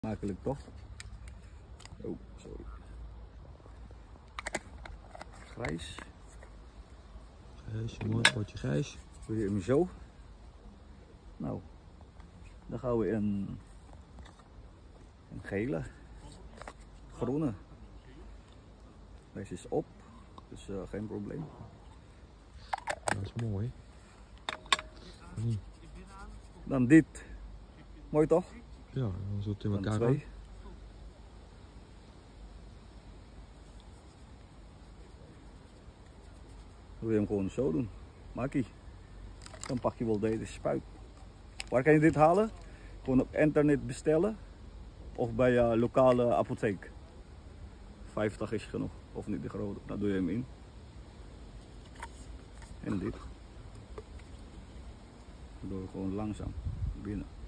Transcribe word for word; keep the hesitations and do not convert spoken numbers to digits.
Makkelijk toch? Oh, sorry. Grijs. Grijs, mooi, potje grijs. Doe je hem zo. Nou, dan gaan we een, een gele, groene. Deze is op, dus uh, geen probleem. Dat is mooi. Nee. Dan dit. Mooi toch? Ja, dan zult het in Dan elkaar twee. gaan. Dan wil je hem gewoon zo doen. Makkie. Dan pak je wel deze spuit. Waar kan je dit halen? Gewoon op internet bestellen. Of bij je lokale apotheek. vijftig is genoeg. Of niet de grote. Dan doe je hem in. En dit. Dan doe je gewoon langzaam binnen.